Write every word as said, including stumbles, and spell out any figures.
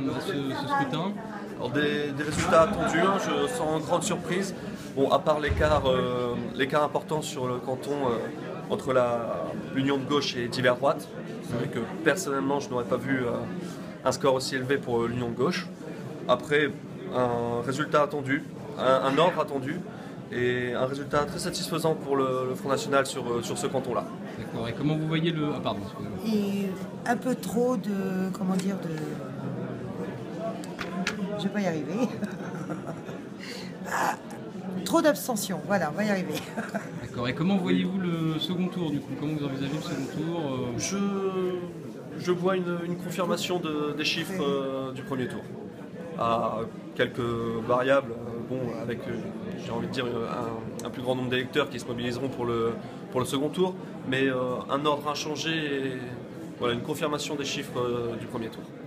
à ce, ce scrutin? Alors des, des résultats attendus, hein, je sens grande surprise. Bon, à part l'écart euh, l'écart important sur le canton euh, entre l'union de gauche et divers droite, c'est vrai que personnellement je n'aurais pas vu euh, un score aussi élevé pour l'union de gauche. Après, un résultat attendu, un, un ordre attendu et un résultat très satisfaisant pour le, le Front National sur, sur ce canton-là. D'accord, et comment vous voyez le... Ah pardon, excusez-moi. Et un peu trop de... comment dire de... Je vais pas y arriver. Ah, trop d'abstention, voilà, on va y arriver. D'accord, et comment voyez-vous le second tour du coup? Comment vous envisagez le second tour? euh... Je, je vois une, une confirmation de, des chiffres euh, du premier tour. À quelques variables, euh, bon, avec, euh, j'ai envie de dire, un, un plus grand nombre d'électeurs qui se mobiliseront pour le, pour le second tour, mais euh, un ordre inchangé et voilà, une confirmation des chiffres euh, du premier tour.